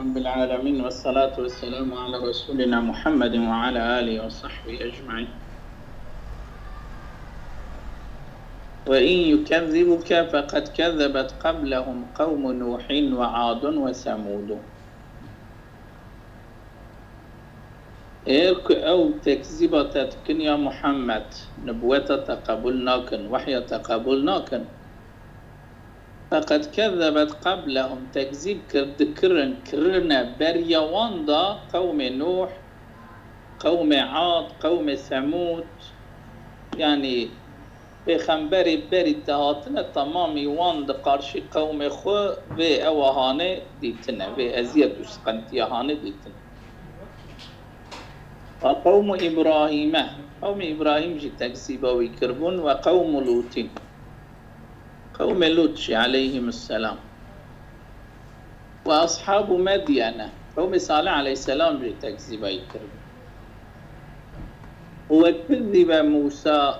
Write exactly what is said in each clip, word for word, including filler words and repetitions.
رب العالمين والصلاة والسلام على رسولنا محمد وعلى آله وصحبه أجمعين. وإن يكذبك فقد كذبت قبلهم قوم نوح وعاد وثمود. إيرك أو تكذبتكن يا محمد نبوة تقبلناكن وحي تقبلناكن فقد كذبت قبلهم تكذيب كرن كرنا بريا واندا قوم نوح قوم عاد قوم ثمود يعني بخنبري بري تهاتنا تمامي واند قارشي قوم خو في اوهانه ديتنا في ازيد وسقنتيهانه ديتنا. وقوم إبراهيم قوم إبراهيم جي تكذيبا ويكربون وقوم لوط قوم لوط عليهم السلام وأصحاب مدين قوم صالح عليه السلام جي تكذيبا ويكربون. وكذب موسى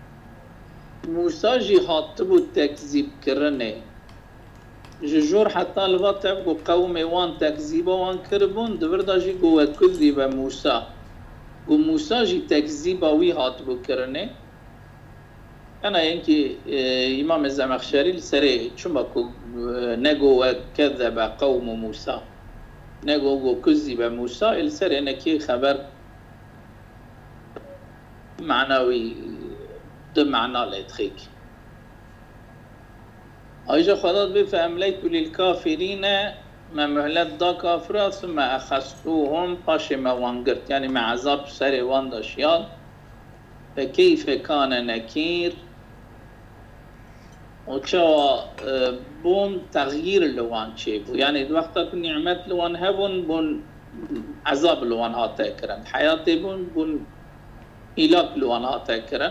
موسى جي هاتبو التكذيب كرنه ججور حتى الوقت تبقوا قوم وان تكذيبا وان كربون دبردا جي قوة كذب موسى وموسى جي تكذيبا وي هاتبو كرنه. أنا ينكي إمام الزمخشري لسري شمكو نقو كذب قوم موسى نقو كذب موسى لسري نكي خبر معنوي ده معنى لتخيك أيجا خلاص بفهم ليت للكافرين ما مهلت دا كافرة ثم أخذتوهم باش ما وانقرت يعني مع عذاب سري واندشيال فكيف كان نكير وشو بون تغيير لوان شيبو يعني وقتا كن نعمت لوان هبون بون عذاب لوان هاتا كرن حياتي بون بون إلاك لوان هاتا كرن.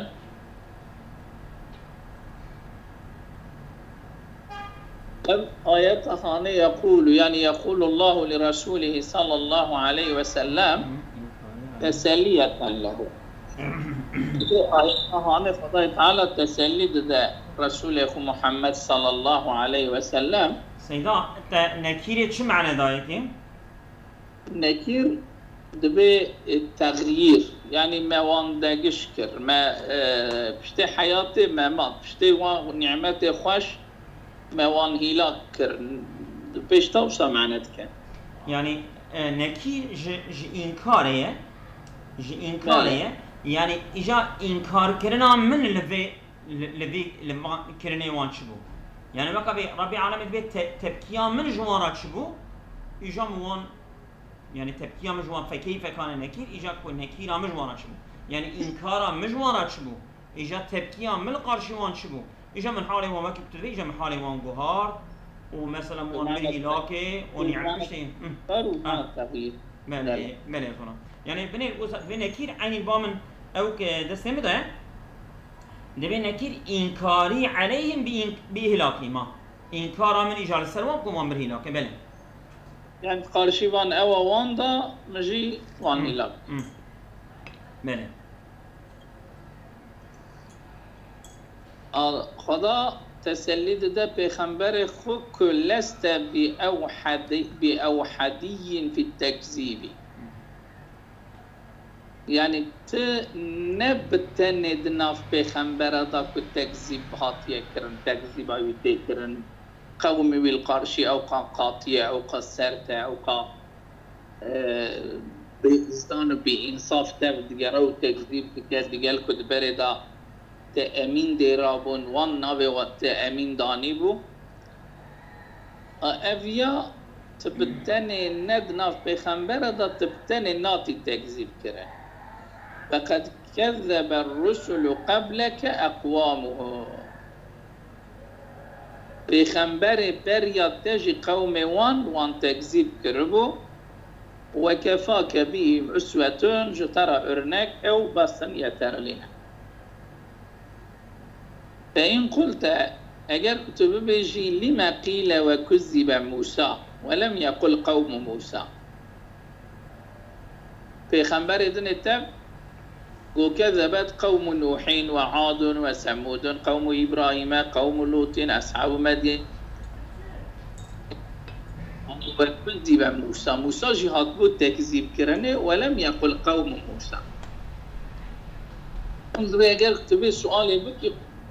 آيات ثانية يقول يعني يقول الله لرسوله صلى الله عليه وسلم تسلية له. آيات ثانية فضاء تعالى تسلية ده رسوله محمد صلى الله عليه وسلم. سيدا نكير شو معنى دايتين؟ نكير دبي التغيير يعني ما واندقش كر ما بشتي حياتي ما مات بشتي نعمتي خوش ما وان هيلاك كر بيش توصى معناتك يعني نكير ج ج إنكارية ج إنكارية يعني إجا إنكار كرنا من لذي لذي لما كرنا وان شبو يعني بقى بي ربي عالم البيت تبكيا من جوارات شبو إجا موان يعني تبكيا مجوان فكيف كان نكير إجا كو نكيرا مجوارات شبو يعني إنكارا مجوارات شبو إجا تبكيا من القارشوان شبو إجا من حالي وما كنت إجا من حالي وان جهار ومثلا وان مري لاكي ونعم بشتين صاروا مع التغيير بله بله فلان يعني بني بني نكير عين بامن أو كدست مده دبي نكير إنكاري عليهم بإهلاكي ما إنكارا من إجال السلوان كم وان برهلاكي بله يعني قارشيوان أو واندا مجي وان هلاك بله خدا تسلید ده پیغمبر خود که لست بأوحدی بأوحدی في التكذيب يعني ت نبتند ناف پیغمبر دا که تكذيب هاتیه کرن تكذيب هایویده کرن قومی والقارشی او قاطیه او قصرته او قا بإزدان و بإنصاف تب دیگر او تكذيب دیگر دیگر کد برده تأمين ديرابون وان نابي وتأمين داني بو أفيا تبتني ند ناف بخنبرة دا تبتني ناتي تكذيب كره فقد كذب الرسل قبلك أقوامه بخنبر بريا تجي قوم وان وان تكذيب كربو وكفاك بهم أسوة جترى أرنك أو بسن يترلينا. فإن قلت أجر كتب بيجي لما قيل وكذب موسى ولم يقل قوم موسى في خنبر دن التب وكذبت قوم نوح وعاد وثمود قوم إبراهيم قوم لوط أصحاب مدين وكذب موسى موسى جهات بود تكذيب كرنه ولم يقل قوم موسى انظر اگر كتبه سؤالي بك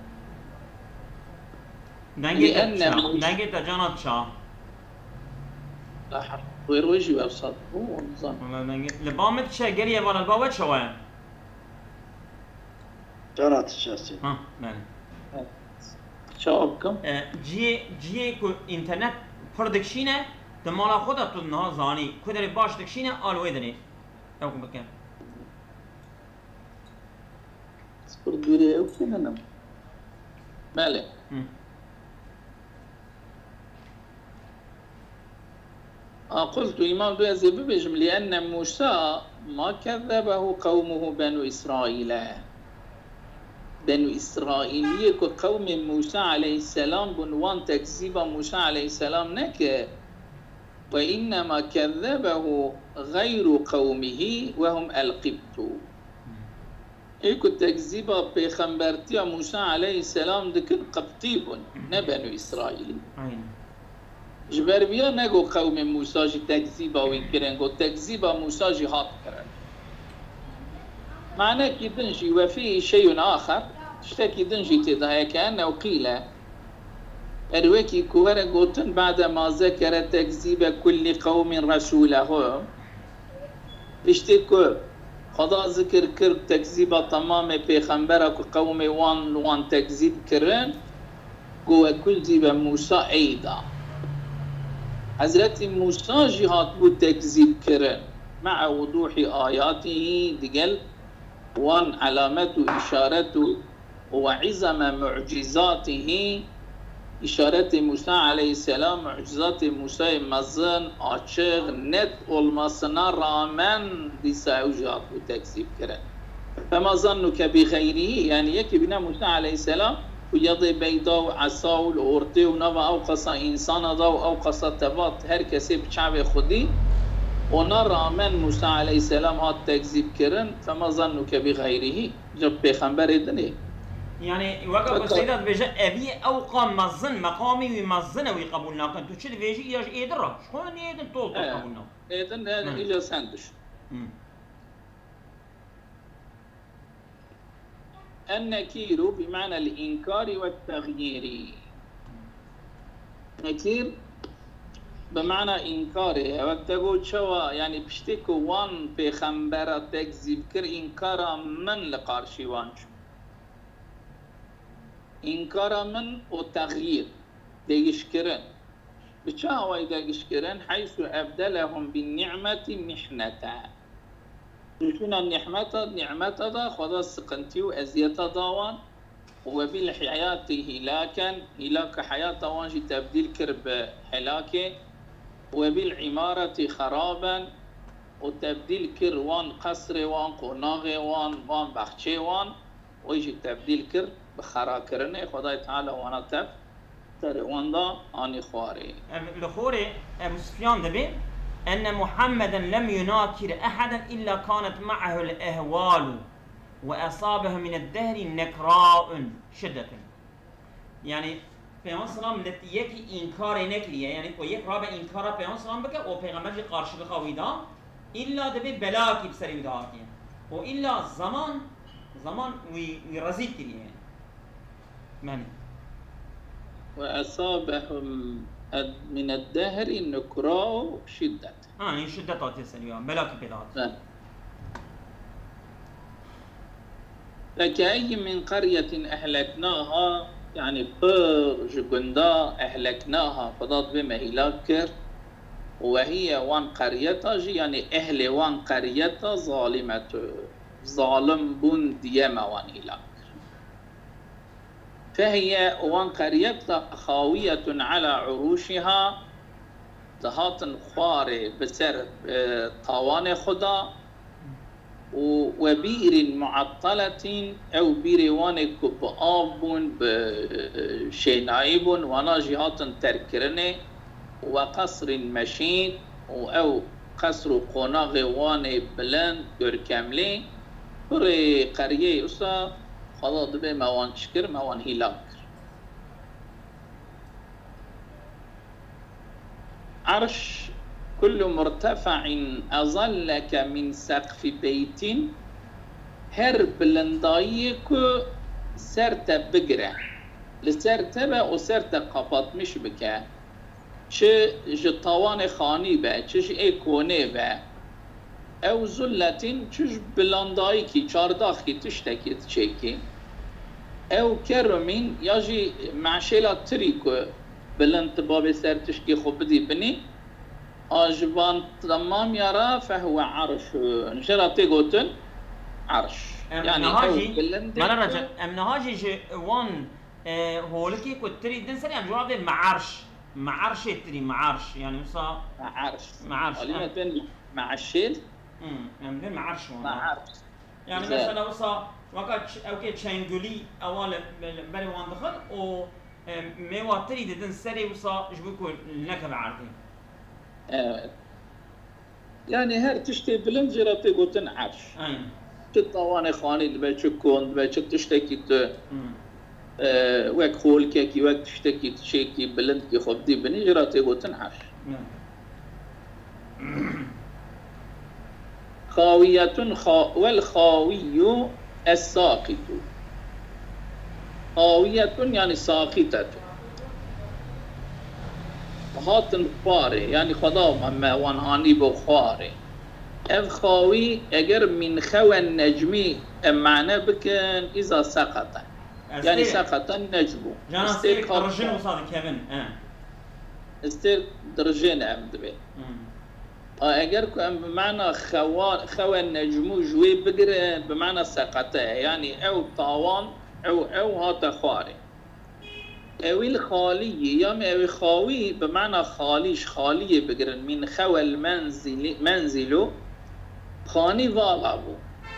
لأن دنگه تا جانات شا لا حق غير وجهي وابصاد هو نظام والله دنگه لبامت شا قريه وانا الباوت شوية جانات شاسي ها بله جوابكم جی جی کو اینترنت پر دکشینه دمالا خودت تو نه زانی کدری باش دکشینه آلوی دنی او کو بکن سپر دوری او کنه نم بله قلت إمام دو يزيب بجم لأن موسى ما كذبه قومه بنو إسرائيل بنو إسرائيل كقوم موسى عليه السلام بنوان تكذيب موسى عليه السلام نك وإنما كذبه غير قومه وهم القبط إيكو تكذيب بخنبرتي موسى عليه السلام دكن قبطيب نبنو إسرائيل جبر بیا نگو قوم موسی جی تکذیب او اینکرن گو تکذیب موسی جی هات کرن معناه كدنجي وفيه شيء آخر اشتكي دنجي تدها كأنه قيل أرويكي كورا قوتن بعد ما ذكر تكذيب كل قوم رسولهم اشتكو خدا ذكر كر تكذيب تمام پیغمبرك قوم وان وان تكذيب كرن قوة كل ذيب موسى أيضا حضرت موسى جهات بود تكذيب كرن مع وضوح آياته دقل وان علامته إشارته وعظم معجزاته إشارة موسى عليه السلام معجزات موسى مزن آشغ نت والمصنع رامن ديسا جهات بود تكذيب كرن فما ظنك بغيره يعني يكي بنا موسى عليه السلام ويضي بيضا وعصا والأورتي ونوى أو قصة إنسان ضو أو قصة تبات هر كسي بشعب خودي ونرى من موسى عليه السلام هات تكذيب كرن فما ظنك بغيره جب بيخنبر إدني يعني وقف السيدات بيجا أبي أو قام مظن مقامي ومظن ويقبلنا كنتو تشد بيجي ياج إيدرا شكون إيدن طول طول قبلنا إيدن إيجا سندش النكير بمعنى الإنكار والتغيير نكير بمعنى إنكاره وتقول شوا يعني بشتكو وان بخنبرة تكذيب كر إنكار من لقارشي وانش إنكار من وتغيير ديشكرن بشاوة ديشكرن حيث أبدلهم بالنعمة محنة يكون النعمة نعمة دا خدا سقنتي وأزية داوان وبالحياة هلاكا هلاك حياة وانجي تبديل كرب هلاكه وبالعمارة خرابا وتبديل كر وان قصر وان قناغ وان وان بخشي وان ويجي تبديل كر بخرا كرنه خدا تعالى وانا تف تر وان دا اني خواري الخوري ابو سفيان دبي أن محمدا لم يناكر أحدا إلا كانت معه الأهوال وأصابه من الدهر نكراء شدة يعني پیغمبر سلام لتیکی انکار نکلیه یعنی کو یک رابع انکار پیغمبر سلام بکه و پیغمبر جی قارش بخویدا الا دبی بلا کی بسری داکیه و الا زمان زمان وی وی رزید کلیه من وأصابهم من الدهر نكراء شدة اه این شدت آتی سریان بلا کی پیدا فكأي من قرية أهلكناها يعني برج قندا أهلكناها فضاد بما هلاكر وهي وان قرية يعني أهل وان قرية ظالمة ظالم بن ديما وان هلاكر فهي وان قرية خاوية على عروشها تهات خوار بسر طوان خدا وبئر معطلة أو بيروان كبآب بشينايب وناجهات تركرنه وقصر مشيد أو قصر قناغ وان بلند دوركاملي بري قرية أسا خلاص دبي موان شكر موان هلاك عرش كل مرتفع أظلك من سقف بيت هر بلندايك سرت بقرة لسرت با وسرت قفط مش بك چه جطوان خاني با چش ايكوني با او زلتين چش بلندايكي چارداخي تشتكي تشيكي او كرمين يجي معشيلا تريكو بلند باب سرتشكي خو بدي بني آجبان تمام يرى فهو عرش نشرتي قوتن عرش يعني هاجي ما نرجع امن هاجي جي وان هولكي كتري دن سري ام جواب معرش معرش تري معرش يعني وصا معرش معرش كلمة بين معشيل امم يعني معرش معرش يعني مثلا وصا وقت اوكي تشانجولي اول بلي وان دخل و ميواتري دن سري وصا جبوكو النكب عارضين آه. يعني هر تشتي بلند جراتي قوتن عرش اين تطواني خاني دبا تشكون دبا تشتكي ت آه وك خول كيكي وك تشتكي تشيكي بلند كي خب دي بني جراتي قوتن عرش خاوية خا والخاوي الساقط خاوية يعني ساقطة هاتن خواره يعني خدا ما وانهاني بخواره اف خاوي اگر من خوى النجمي معنى بكن اذا سقط يعني سقط النجم جانا استير درجين وصاد كمان اه استير درجين عمد به اه اگر بمعنى خوى خوى النجم جوي بقر بمعنى سقط يعني او طاوان او او هات خواره اوي الخالي يا اوي خاوي بمعنى خاليش خالية بقرن من خوى المنزل منزله خاني والابو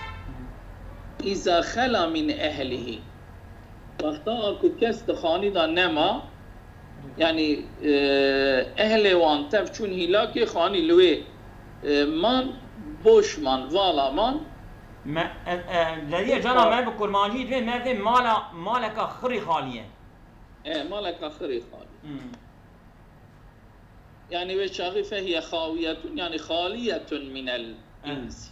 إذا خلا من أهله وقتا اكو كست خاني دا نما يعني أهل وان تف چون هلاكي خاني لوي من بوش من والا من ما الذي جرى ما بكل ماجيد ما في مالا مالك خري خالية ايه مالك خري خالي يعني وشاغي فهي خاوية يعني خالية من الإنس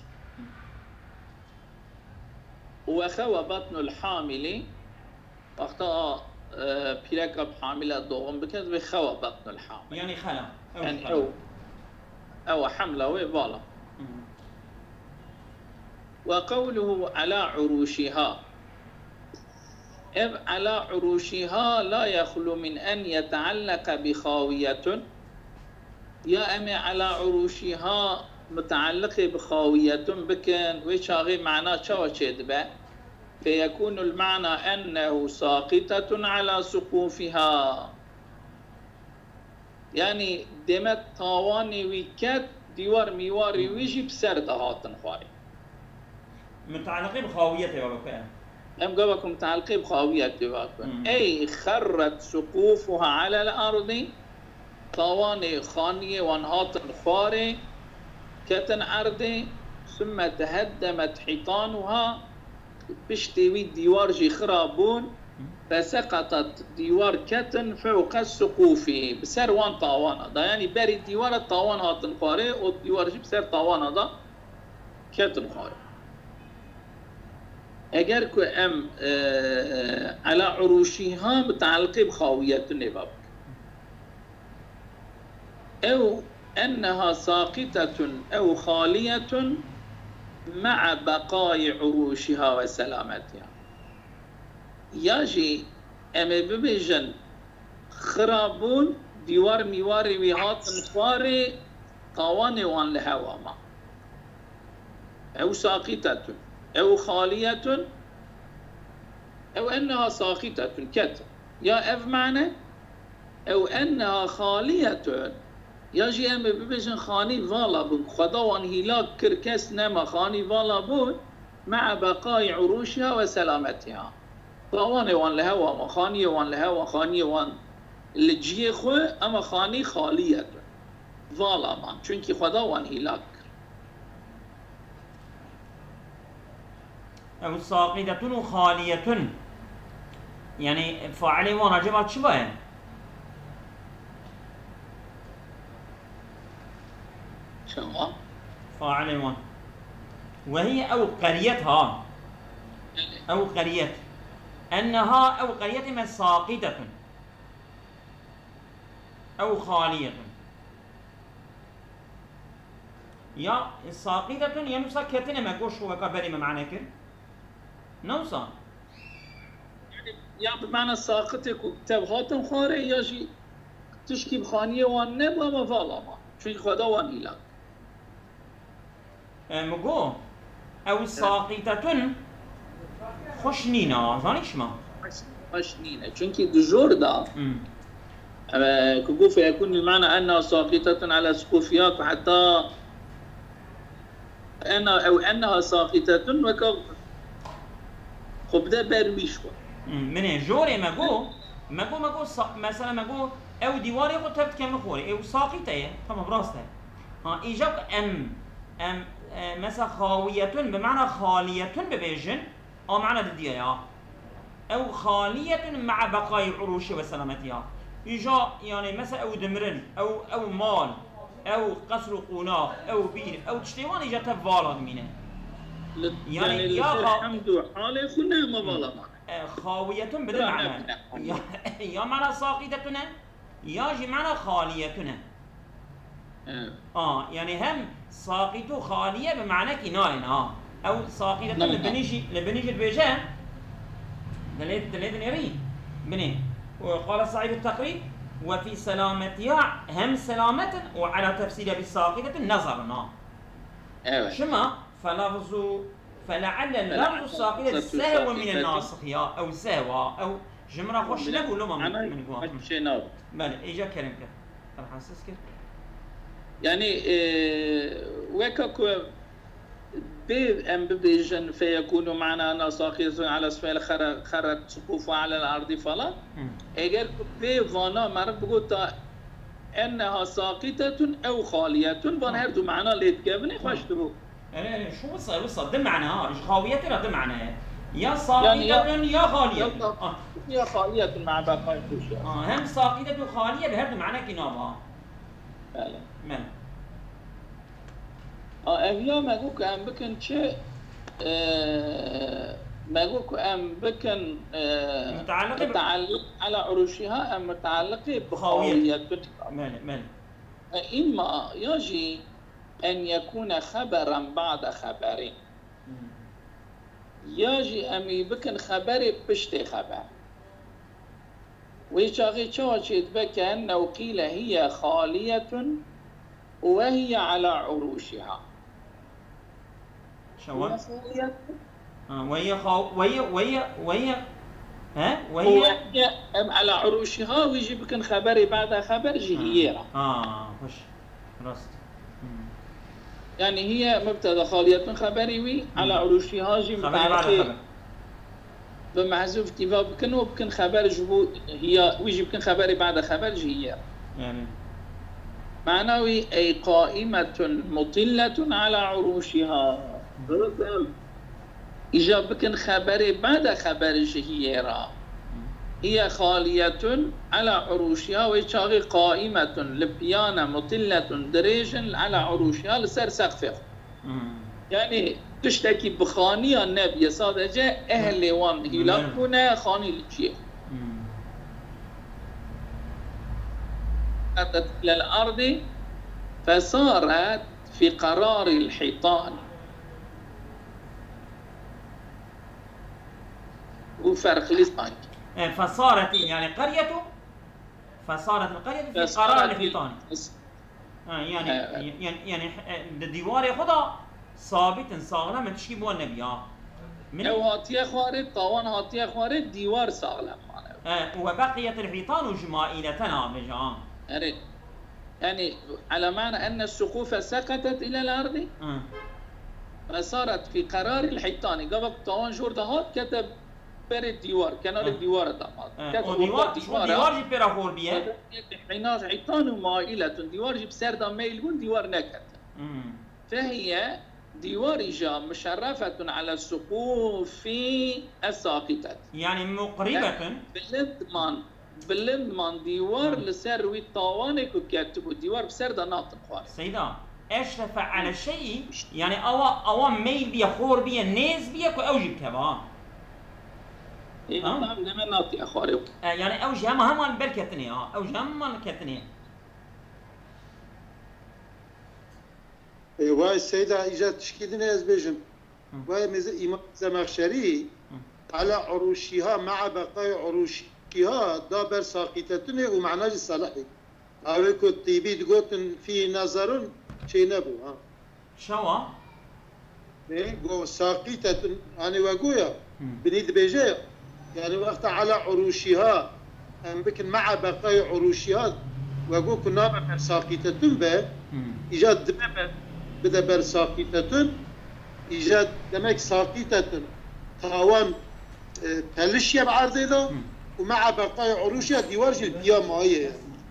وخوى بطن الحامل وقتا بيركب حاملة دوغم بكذ بخوى بطن الحامل يعني خلا أو يعني أو أو حملة ويبالا وقوله على عروشها إذ على عروشها لا يخلو من أن يتعلق بخاوية يا أمي على عروشها متعلقة بخاوية بكن وشاغي معناه شو شدبه فيكون المعنى أنه ساقطة على سقوفها يعني دمت طواني ويكت ديوار ميواري ويجي بسر دهاتن خواري متعلقة بخاوية بابا أم قبلكم متعلقة بخاوية بابا أي خرت سقوفها على الأرض طواني خانية وانهاتن خواري كتن أرضي ثم تهدمت حيطانها بشتوي ديوار جي خرابون فسقطت ديوار كتن فوق السقوف بسر وان طاوان هذا يعني بري ديوار الطاوان هاتن خاري والديوار جي بسر طاوان هذا كتن خاري اگر كو ام على عروشها متعلقة بخاوية النباب او أنها ساقطة أو خالية مع بقاء عروشها وسلامتها يجي أما ببجن خرابون ديوار ميواري ويهات نخواري طواني وان لهوا ما أو ساقطة أو خالية أو أنها ساقطة كتر يا أف معنى أو أنها خالية يجي أما ببجن خاني والا بون خدا وان هلاك كركس نما خاني والا بون مع بقاء عروشها وسلامتها طواني وان لهوا ما خاني وان لهوا خاني وان اللي جيه خو اما خاني خالية والا ما چونكي خدا وان هلاك أو ساقطة خالية يعني فاعلي وانا جبال شبه شما فاعل وان وهي أو قريتها أو قرية أنها أو قرية ما ساقطة أو خالية يا ساقطة يا نوسا كتنة ما قوش هو كبري ما معنى كر نوسا یا بمعنى ساقطك وكتابهاتم خاره یا جی تشکی بخانیه وان نبا ما فالا ما چون خدا وان هیلاک مگو أو ساقطة خوش نينا زانيش ما خوش نينا چونك دجور دا كقول فيكون المعنى أنها ساقطة على سقوفها حتى أنا أو أنها ساقطة وكب خب ده برميش من جوري ماجو ماجو ماجو مثلا ماجو أو ديواري خو تبت كم خوري أو ساقطة طبعا براسته ها إيجاب أم أم مثلا خاوية بمعنى خالية ببيجن أو معنى الديايا أو خالية مع بقاء عروش وسلامتها يجا يعني مثلا أو دمرن أو أو مال أو قصر قناق أو بير أو تشتيوان يجا تفالا منه يعني يا الحمد حالي خنا ما بالا خاوية بدل معنى يا معنى ساقطتنا يا جي معنى خاليتنا اه يعني هم ساقط خالية بمعنى كناين اه او ساقطة لبنيجي لبنيجي البيجان دليل دليل نري بني وقال صاحب التقريب وفي سلامتها هم سلامة وعلى تفسيرها بالساقطة نظرنا ايوه شما فلفظ فلعل اللفظ الساقطة سهو من الناسخ يا او سهوا او جمرة خوش لقوا لما من قوام بله ايجا كريم كر ترى حاسس كر يعني إيه وكاكو بيب ام بيجن فيكون معنا انا ساقطة على اسفل خرت سقوفها على الارض فلا اگر بيب وانا مرد بقول انها ساقطة او خالية بان هر دو معنا ليت قبني خوش تبو ايه شو وصل وصل ده معناها ايش خاوية ترى ده معناها يا ساقطة يعني يا خالية آه. يا خالية مع بقاء خوش اه هم ساقطة وخالية بهر دو معنى كنابها بله من اه اویا مگو که ام بکن چه مگو که ام بکن متعلق متعلق على عروشها ام متعلق بخاوية من من إما يجي أن يكون خبرا بعد خبر يجي أم يبكن خبر بشتي خبر ويشاغي تشوشيت بك أنه قيل هي خالية وهي على عروشها شو آه وهي خاو وهي وهي وهي ها وهي وهي على عروشها ويجي بكن خبري بعد خبر جهيرة اه خوش راست يعني هي مبتدا خالية خبري وي على عروشها جي متعلقة بمحذوف كيفا بكن وبكن خبر جبو هي ويجي بكن خبري بعد خبر جهيرة يعني معنوي أي قائمة مطلة على عروشها إجا بكن خبري بعد خبر جهيرة هي خالية على عروشها ويشاغي قائمة لبيانة مطلة دريج على عروشها لسر سقفها يعني تشتكي بخانية النبي صادجة أهل وان هلاكونا خاني الشيخ أتت إلى الأرض فصارت في قرار الحيطان وفرق لسان فصارت يعني قرية فصارت القرية في قرار الحيطان آه يعني يعني يعني الديوار خدا ثابت صاغلة تشكي بو النبي من لو هاتيه خوارد طوان هاتيه خوارد ديوار صاغلة آه وبقيت الحيطان جمائلتنا بجان يعني على معنى أن السقوف سقطت إلى الأرض آه. فصارت في قرار الحيطان قبل طوان شهور دهات كتب بر الديوار كانوا آه. الديوار دامات كتب ديوار ديوار جي بيرا خور بيه حيناش حيطان مائلة ديوار جي بسر دام ميلون ديوار نكت فهي ديوار جا مشرفة على السقوف الساقطة يعني مقربة بالضمان بالضمان ديوار لسر وي طوانك وكاتبوا ديوار بسر دا ناطق خوار سيدا اشرف على شيء يعني اوا اوا ميل بيا خور بيا نيز بيا كو اوجي بكبا اي طبعا لما نعطي اخواري يعني اوجي هم هم البركتني اه اوجي هم الكتني واي السيدة إيجاد تشكيدنا يزبيجن واي إمام الزمخشري على عروشها مع بقاء عروشها دابر ساقطتني ومعناش الصلاحي أو كنت يبيد قوتن في نظر شيء نبو ها شوا إيه قو ساقطة أنا وقويا بنيد بيجي يعني وقت على عروشها أم بكن مع بقاء عروشها وقو كنا بر ساقطة به إيجاد دمه بده بر ساقطة إيجاد دمك ساقطة تاوان تلشيا بعرضه ده ومع بقاء عروشها ديوار جل ديا مايه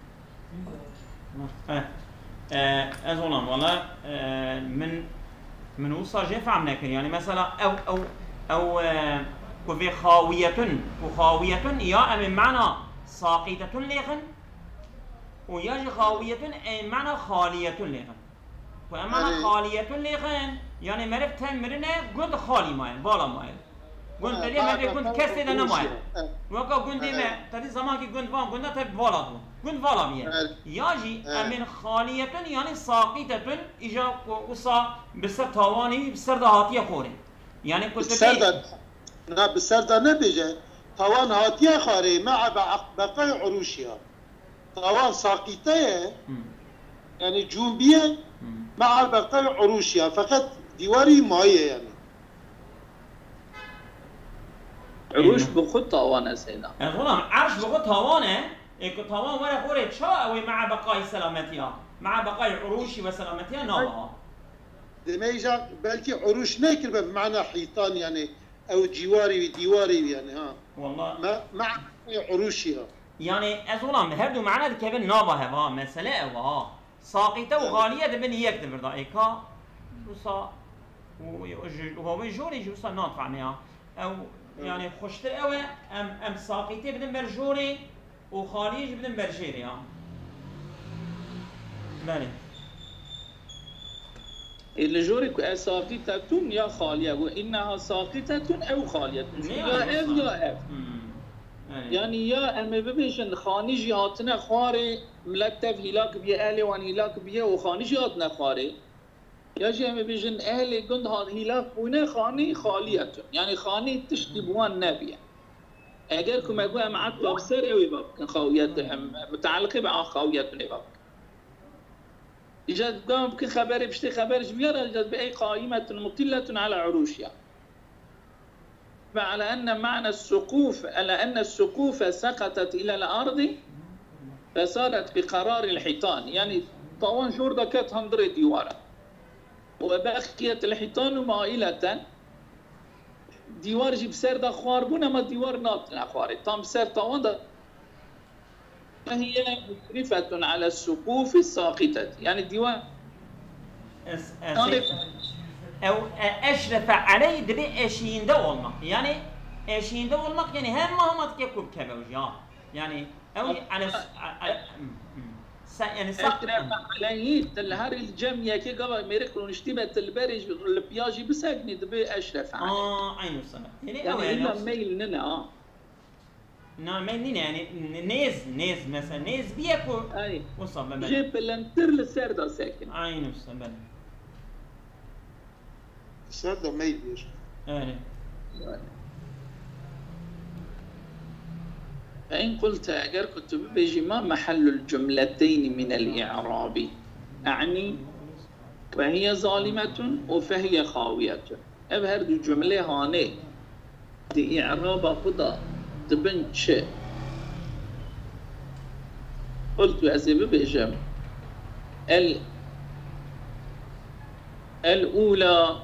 از والله والله من من وصل جيف عم ناكل يعني مثلا او او او كوفي خاوية وخاوية يا ام معنى ساقطة لغن ويا خاوية معنى خالية لغن ومعنى خالية لغن يعني مرفتها مرنة قد خالي ماين بالا ماين قلت لي ما كنت كسر ده نماين وقا قلت ما ترى زمان كي قلت فان قلنا تب بالا دو قلت بالا مية ياجي أمين خالية يعني ساقطة إجا وصا بسر ثواني بسر دهاتية خوري يعني كنت بسر ده لا بسر ده نبيجه ثوان هاتية خوري مع بقاء عروشها ثوان ساقطة يعني جنبية مع بقاء عروشها فقط ديواري مايه يعني عروش بخط طاوانه سيدا غلام عرش بخط طاوانه إيكو طاوان ولا خوري تشاوي مع بقاء سلامتها مع بقاء عروشي وسلامتها نابها دميجا بلكي عروش ناكر بمعنى حيطان يعني او جواري ديواري يعني ها والله ما مع عروشها يعني ازولام هردو معنى كيفن نابها ها مساله ها ساقطه وغاليه دبن يكتب بردا ايكا وصا وهو جوري جوسا ناطع ميا او يعني خوشتر قوي ام ام ساقطه بدن برجوري وخاليج بدن برجيري ها بله الجوري ساقطة يا خالية وإنها ساقطة أو خالية يا أف يا أف يعني يا أم ببيشن خاني جهاتنا خواري ملتف هلاك بيه أهلي وان هلاك بيه وخاني جهاتنا خواري يا جي أم بيجن أهلي قند هاد هلاك بونا خاني خالية يعني خاني تشتي بوان نبيه اگر كما يقول معك بابسر اوي باب خاوية متعلقة مع خاوية باب إجاد قام بك خبر بشتي خبر جميرة إجاد بأي قائمة مطلة على عروشها فعلى أن معنى السقوف على أن السقوف سقطت إلى الأرض فصارت بقرار الحيطان يعني طوان شوردة كانت هندري ديوارا وبقيت الحيطان مائلة ديوار جيب سر دا خوار بونا ما ديوار ناطنا خواري تام سر طوان دا هي مشرفة على السقوف الساقطة يعني الديوان او اشرف عليه دبي اشين دولنا يعني اشين دولنا يعني هم هم تكيكوب كبوجا يعني او على يعني اشرف عليه الهر الجميع كي قبل ميركلون اشتبت البرج البياجي بساقني دبي اشرف عليه اه عينو السنة يعني او يعني ميل لنا اه نعم ميل يعني نيز نيز مثلا نيز بيكو اي وصل جيب الانتر للسردة ساكن عينو السنة السردة ميل بيش ايه فإن قلت أجر كنت بيجي ما محل الجملتين من الإعراب أعني وهي ظالمة وفهي خاوية أبهر دي جملة هاني دي إعراب خدا تبنش قلت أزيب بيجم ال الأولى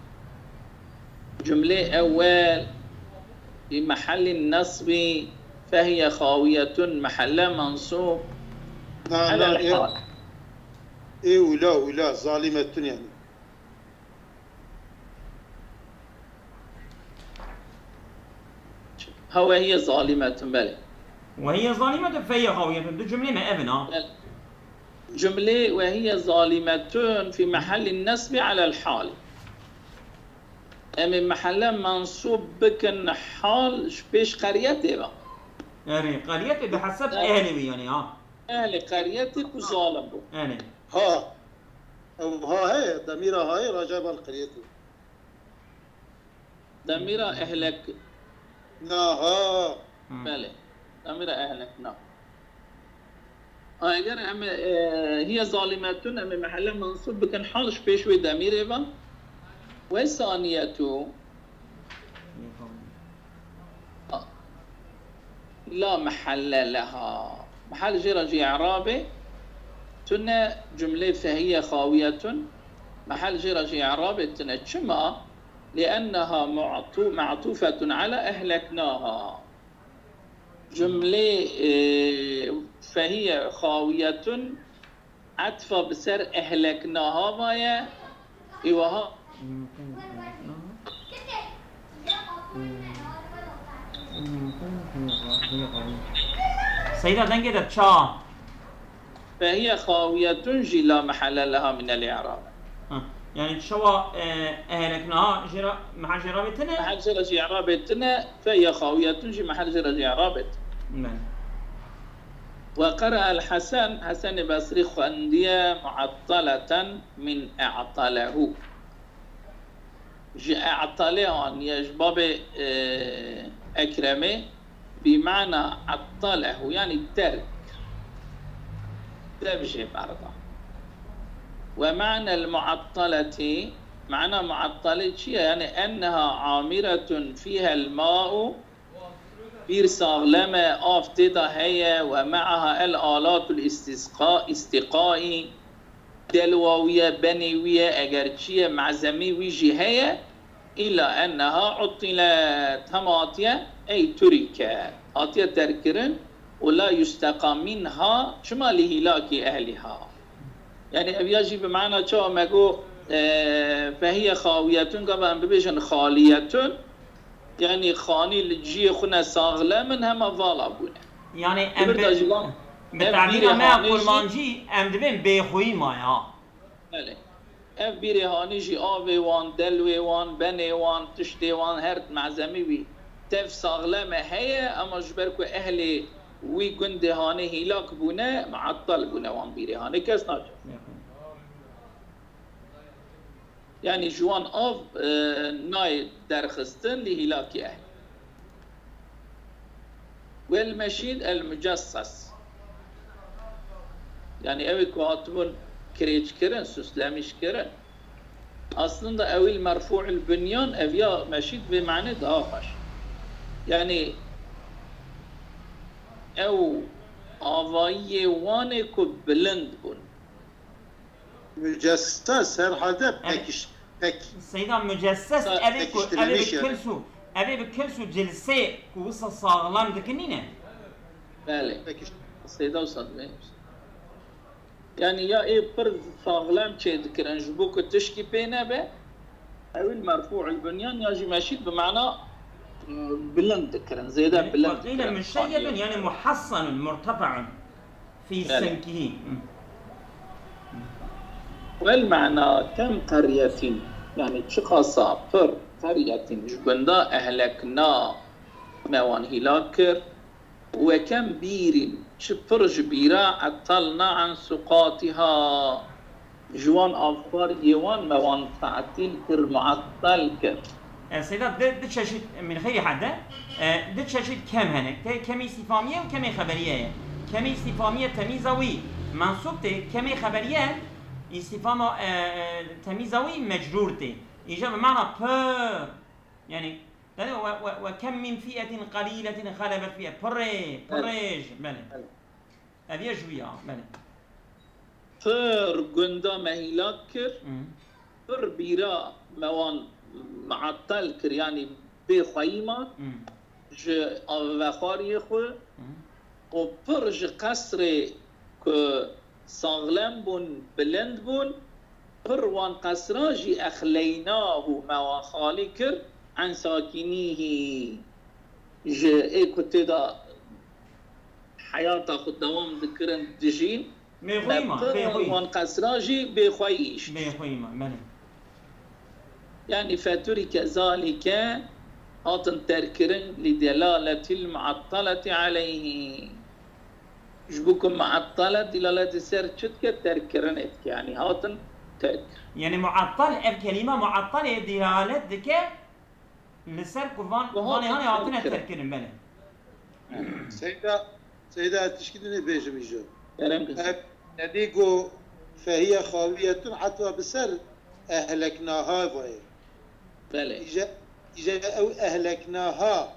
جملة أول في محل النصب فهي خاوية محل منصوب على الحال إيه ولا ولا ظالمة يعني هو هي ظالمة بل وهي ظالمة فهي خاوية دي جملة ما أبنا جملة وهي ظالمة في محل النصب على الحال. أما محل منصوب بكن حال بيش قريتي بقى. يعني قريتي بحسب أهلي يعني ها. أهل قريتك وظالم بو. يعني. ها. أو ها هي ضميرها هاي راجع بالقرية. ضميرها أهلك. نا ها. بله. ضميرها أهلك نا. آه أجر أما هي ظالمة أما محل منصوب بكن حال بيش وضمير بقى. والثانية لا محل لها محل جرى إعرابه تنا جملة فهي خاوية محل جرى إعرابه تنا شما لأنها معطوفة على أهلكناها جملة فهي خاوية عطفة بسر أهلكناها ويا إيوها سيدة دنجي ده تشا فهي خاوية جي لا محل لها من الإعراب. يعني شوا أهلكناها جرا محل جرابتنا محل جرا إعرابتنا فهي خاوية جي محل جرا إعرابت. نعم. وقرأ الحسن حسن بصري خندية معطلة من أعطله. جي أعطله أن يجبب أكرمه بمعنى عطله يعني ترك تبجي بعرضه. ومعنى المعطلة معنى معطلة يعني أنها عامرة فيها الماء بير صاغلمة آفتدة هي ومعها الآلات الاستسقاء استقائي دلووية بنيوية أجرشية معزمي ويجي هي إلا أنها عطلت هماتية أي تركت آتية تركرن ولا يستقى منها شما لهلاك أهلها. يعني أبياجي بمعنى شو ما يقول فهي خاوية قبل أن ببيجن خالية يعني خاني الجي خنا صاغلة من هم ظالبون. يعني أم بتعبير ما أقول مانجي أم دبين بيخوي مايا. بله. أف بيري هانيجي آوي وان دلوي وان بني وان تشتي وان هرت معزمي وي تف صاغلة ما هي أما جبركو أهلي وي قندي هاني هلاك بونا معطل بونا وان بيري هاني كاس ناجر. يعني جوان آف اه ناي درخستن لهلاك أهل. والمشيد المجسس يعني أوي كواتبون كريج كرن سسلاميش كرن أصلاً ده أوي المرفوع البنيان أويا مشيد بمعنى داخش يعني أو آوائي وانكو بلند بون مجسس هر حدا بكش بك سيدا مجسس أبي كو أبي بكلسو أبي بكلسو جلسة كوسا صاغلام دكنينه بله سيدا وصدمه يعني يا إيه برد صاغلام شيء ذكرن جبوك تشكي بينا به أو المرفوع البنيان يجي ماشي بمعنى بلند ذكرن زيدا بلند قيل مشيد يعني محصن مرتفع في سمكه. والمعنى كم قرية يعني شخصا فر قرية جبندا أهلكنا موان هلاكر وكم بير شفرج بيرا عطلنا عن سقاطها جوان أفكار يوان موان تعطيل كر معطل كر. سيدات ده شاشة من خير حدا ده شاشة كم هناك كم استفهامية وكم خبرية كم استفهامية تميزوي منصوبته كم خبرية استفهام تميزوي مجرورته إجا بمعنى بر يعني وكم من فئة قليلة غلبت فيها بري بريج بله أبي أجوية بله فر قندا مهيلاك كر فر بيرا موان معطل كر يعني بخيمة ج أفخاري خو وبر ج قصر ك صاغلم بون بلند بون بر وان قصرا جي أخليناه موان خالي كر عن ساكنيه ج إيه كنت دا حياته خد دوام ذكرن دجين بيخويما بيخوي وان قسراجي بخويش بيخويما مالي يعني فترك ذلك هاتن تركرن لدلالة المعطلة عليه جبوكم معطلة دلالة سر شتك تركرن يعني هاتن تركر يعني معطل الكلمة معطلة دلالة دكا لسر كوفان فاني هاني هاتن تركرن بله سيدة سيدة تشكيلني بيجي بيجو كلام نديقو فهي خاوية حتى بسر أهلكناها فاي بله إجا إجا أو أهلكناها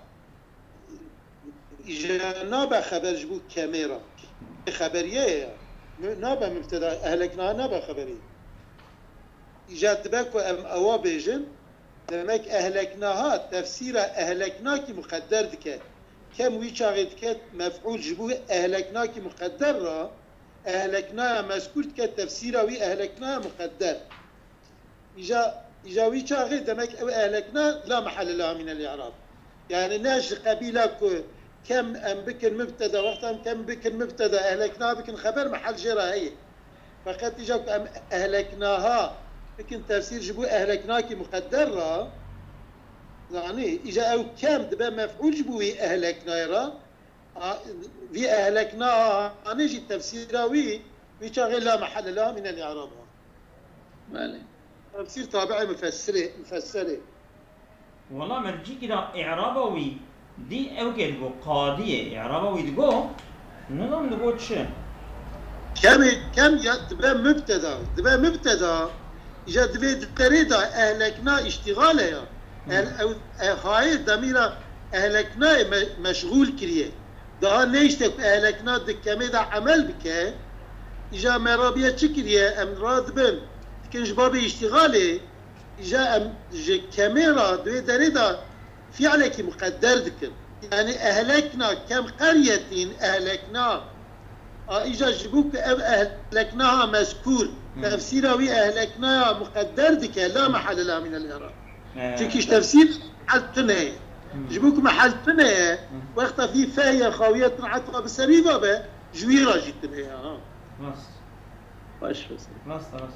إجا نابا خبر جبو كاميرا خبرية نابا مبتدا أهلكناها نابا خبرية إجا تباكو أم أوا بيجن دمك أهلكناها تفسير أهلكناكي مقدر دكا كم ويشاغد كات مفعول جبو أهلكناكي مقدر را أهلكناها مذكور كات تفسير وي أهلكناها مقدر إجا إجا ويشاغد دمك أو أهلكنا لا محل لها من الإعراب يعني ناش قبيلة كم أم بكن مبتدا وقتا كم بكن مبتدا أهلكناها بكن خبر محل جرا هي فقط إجا أم أهلكناها بكن تفسير جبو أهلكناكي مقدر را يعني إجا أو كم دبا مفعول جبوي أهلكنا را في أهلكناها نجي التفسير وي ويشاغل لا محل لها من الإعراب مالي تفسير تابعي مفسره مفسره والله مرجي كده إعرابوي دي أو كده تقول قاضية إعرابوي تقول نظام تقول شو كم كم دبا مبتدا دبا مبتدا إجا دبا تريدا أهلكنا اشتغالها أو هاي ضميرة أهلكنا مشغول كريه ده نيشتك أهلكنا دكامي ده عمل بك إجا مرابية شكريه أم رادبن كنش بابي اشتغالي إجا أم كاميرا دوي دريدا فعلك مقدر دكن يعني أهلكنا كم قرية أهلكنا إجا جبوك أهلكناها مذكور تفسيرها وي أهلكناها مقدر دكن لا محل لها من الإعراب تكيش تفسير محل تنهي جبوك محل تنهي وقت في فاية خاوية عطرة بسري بابا جويرة جي تنهي ها خلاص واش بس خلاص خلاص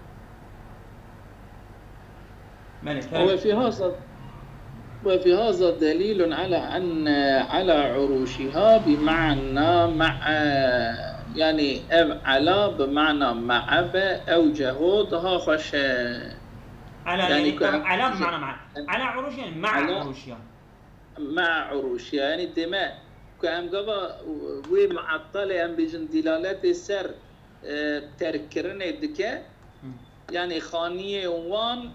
مالك وفي هذا وفي هذا دليل على أن على عروشها بمعنى مع يعني على بمعنى مع أو جهودها خش على يعني على بمعنى مع على عروش يعني مع عروشها مع عروشها يعني الدماء كأم قبا ومعطلة أم بجن دلالات السر تركرنا دكا يعني خانية وان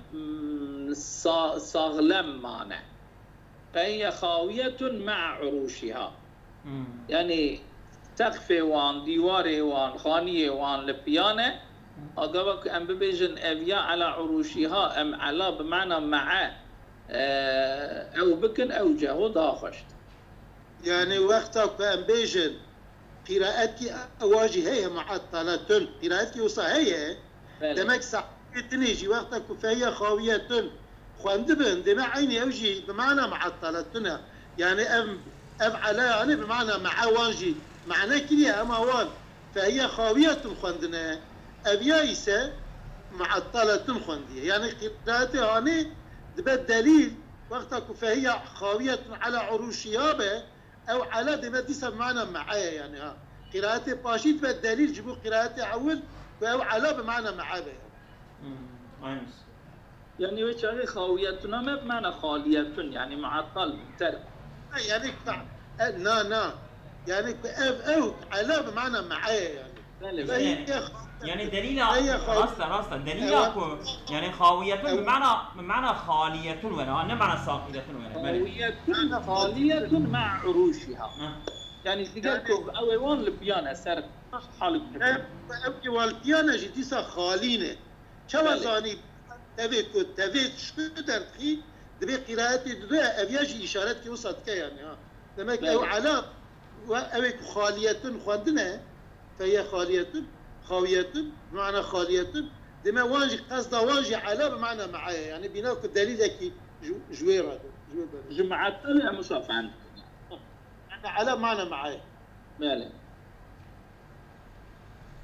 صاغلم معنا فهي خاوية مع عروشها يعني تخفي وان ديواري وان خانية وان لبيانة أقابك أم ببيجن أبيا على عروشها أم على بمعنى مع أو بكن أو جهود آخشت يعني وقتك أم بيجن قراءتك أواجه هي معطلة قراءتك وصا هي دمك ساعتنيجي وقتك فهي خاوية خواندبن دم عيني أوجي بمعنى معطلتنا يعني أم أم على يعني بمعنى مع وانجي معنى كلية أما وان فهي خاوية خواندنا أبيايسة معطلة خواندية يعني قراءتها هاني دبا الدليل وقتك فهي خاوية على عروشها به أو على دبا ديسا بمعنى معايا يعني ها قراءتي باشيت بالدليل جيبوا قراءتي عول أو على بمعنى معايا يعني يعني وش هذه خاويتنا ما بمعنى خالية يعني معطل ترك يعني نا نا يعني أو على بمعنى معايا يعني يعني يعني دليل راستا راستا دليل اكو يعني خاوية بمعنى بمعنى خالية ولا نه معنى ساقية ولا خاوية خالية مع عروشها يعني تقولكم أول وان البيانة صار حالك أبكي والبيانة جديسة خالينة شو زاني تبيت تبيت شو درتي دبي قراءتي دبي أبياجي إشارات كي وصلت كي يعني ها دمك أو على أبيك خالية خواندنا فهي خالية خاوية بمعنى خالية دما وانجي قصد وانجي على بمعنى معايا يعني بيناك الدليل كي جويرة جماعات طلع مصاف عنك يعني على معنى معايا ماله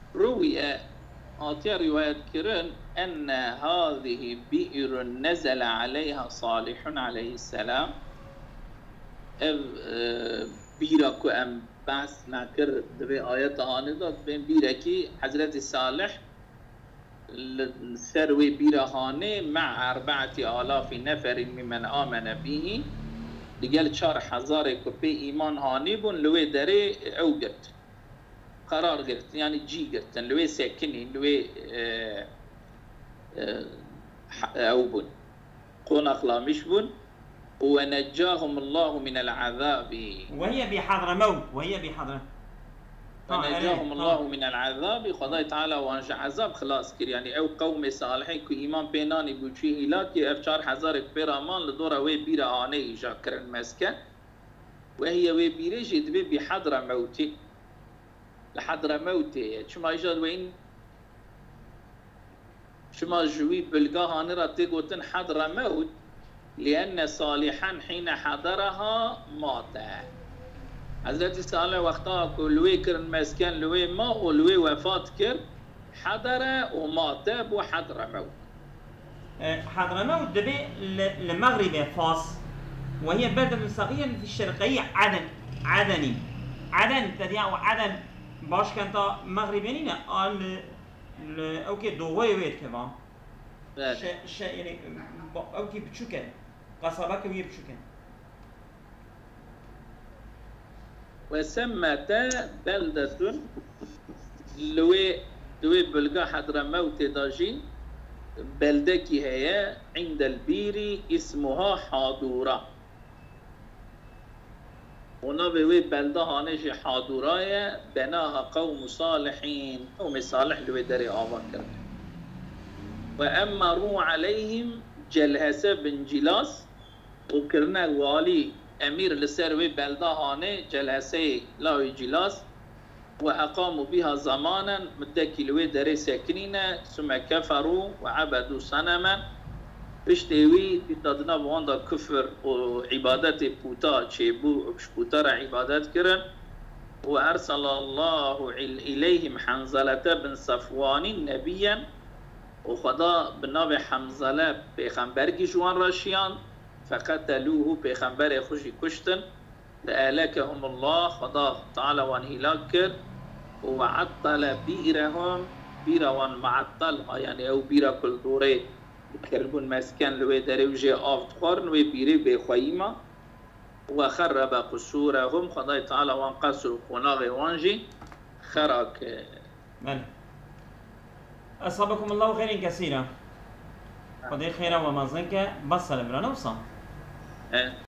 روي آتيا رواية كرن أن هذه بئر نزل عليها صالح عليه السلام بيرك أم بس نكر دبي آيات هاندا بين بيركي حضرت صالح سروي بيرهانه مع أربعة آلاف نفر ممن آمن به لقال شار حزار كوبي إيمان هاني بون لوي دري أو قرت قرار قرت يعني جي قرت لوي ساكني لوي اه اه أو بون قون أخلامش بون ونجاهم الله من العذاب وهي بحضرموت وهي بحضرموت ونجاهم الله من العذاب خدای تعالی وانج عذاب خلاص كر يعني او قوم صالحي كو ايمان بيناني بوچي هلاكي افشار حزار بيرامان لدورا وي بيرا آنه ايجا كرن مسكن وهي وي بيري جد بي بحضر موتي لحضر موتي شما ايجاد وين شما جوي بلغا هانرا تيغوتن حضر موت لأن صالحا حين حضرها مات حضرت صالح وقتها لوي كرن مسكن لوي ما ولوي وفات كر حضر ومات وحضر موت حضر موت دبي المغرب فاس وهي بلدة صغيرة في الشرقية عدن عدني عدن تديع وعدن باش كانت مغربيين قال اوكي دوغوي ويت كمان ش ش يعني اوكي بتشوكن قصبك وهي بتشوكن وسمت بلدة لوي لوي بلغا حضر موت داجين بلدة هي عند البير اسمها حاضورة ونبوي بلدة هانش حاضورة بناها قوم صالحين قوم صالح لوي داري آباد كرد وأمروا عليهم جلهس بن جلاس وكرنا والي أمير لسروي بلدة هاني جلهسي لاوي جلاس وأقاموا بها زمانا مدكي لوي داري ساكنين ثم كفروا وعبدوا صنما بشتوي بتدنا بواندا كفر وعبادة بوتا تشيبو بشبوتا عبادات كرن وأرسل الله إليهم حنظلة بن صفوان نبيا وخدا بنابي حنظلة بيخنبرگي جوان راشيان فقتلوه بيخنبر خوشي كشتن فأهلكهم الله خدا تعالى وان هلاك وعطل بئرهم بئر وان معطل يعني او بئر كل دوري كربون مسكن لوي دروجي آفت خورن وي بئري بخويمة وخرب قصورهم خدا تعالى وان قصر خناغ وانجي خراك بله أصابكم الله خير كثيرا خدا خيرا ومازنك بصر برانا وصام